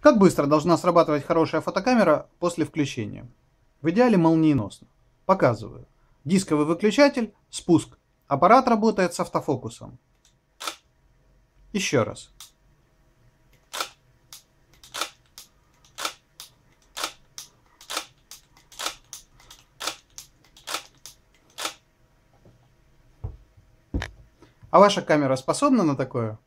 Как быстро должна срабатывать хорошая фотокамера после включения? В идеале молниеносно. Показываю. Дисковый выключатель, спуск. Аппарат работает с автофокусом. Еще раз. А ваша камера способна на такое?